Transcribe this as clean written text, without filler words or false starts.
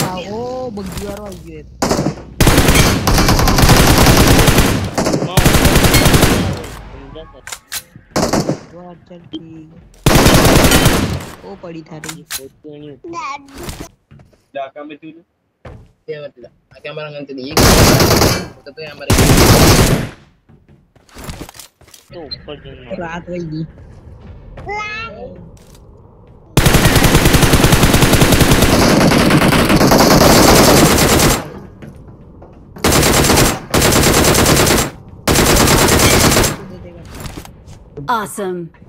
Oh, begitu aja. Wah, cantik. Oh, padi tarik. Dah kami tu. Dia mati dah. Akan barang nanti di. Kata tu yang barang. Tu pergi. Berat lagi. Awesome.